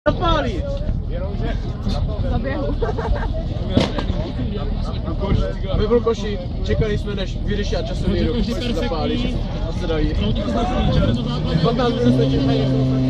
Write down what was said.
zapálit. Zaběhu. My v Lukoši čekali jsme, než vyřeší časový ruch, pak se zapálí a se dají. 15 minut jsme čekali,